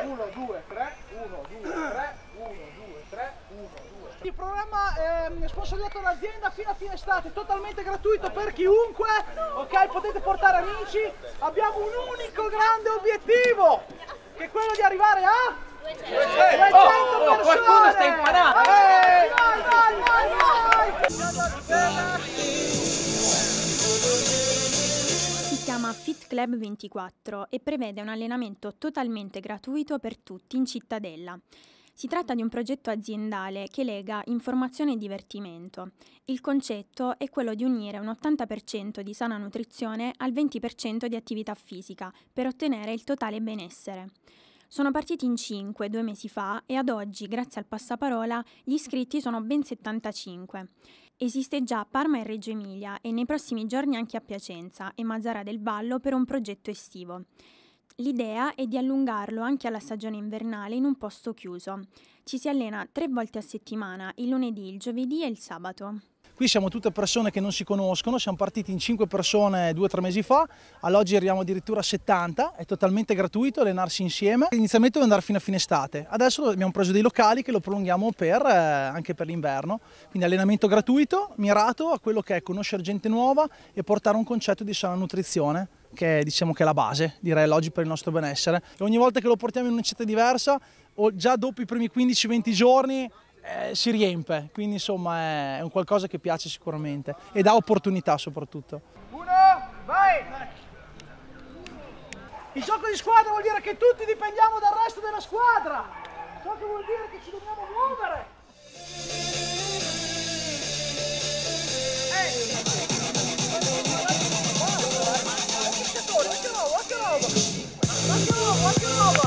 1, 2, 3, 1, 2, 3, 1, 2, 3, 1, 2. Il programma è sponsorizzato dall'azienda fino a fine estate, totalmente gratuito per chiunque, ok? Potete portare amici. Abbiamo un unico grande obiettivo, che è quello di arrivare a 200 persone! Qualcuno sta imparando! Vai, vai! Si chiama Fit Club 24 e prevede un allenamento totalmente gratuito per tutti in cittadella. Si tratta di un progetto aziendale che lega informazione e divertimento. Il concetto è quello di unire un 80% di sana nutrizione al 20% di attività fisica per ottenere il totale benessere. Sono partiti in 5 2 mesi fa e ad oggi, grazie al passaparola, gli iscritti sono ben 75. Esiste già a Parma e Reggio Emilia e nei prossimi giorni anche a Piacenza e Mazzara del Vallo per un progetto estivo. L'idea è di allungarlo anche alla stagione invernale in un posto chiuso. Ci si allena 3 volte a settimana, il lunedì, il giovedì e il sabato. Qui siamo tutte persone che non si conoscono, siamo partiti in 5 persone 2 o 3 mesi fa, all'oggi arriviamo addirittura a 70, è totalmente gratuito allenarsi insieme. Inizialmente doveva andare fino a fine estate, adesso abbiamo preso dei locali che lo prolunghiamo anche per l'inverno, quindi allenamento gratuito, mirato a quello che è conoscere gente nuova e portare un concetto di sana nutrizione, che diciamo che è la base, direi l'oggi per il nostro benessere. E ogni volta che lo portiamo in una città diversa, o già dopo i primi 15-20 giorni, si riempie, quindi insomma è un qualcosa che piace sicuramente e dà opportunità soprattutto. 1, vai! Il gioco di squadra vuol dire che tutti dipendiamo dal resto della squadra, ciò che vuol dire che ci dobbiamo muovere. Anche roba!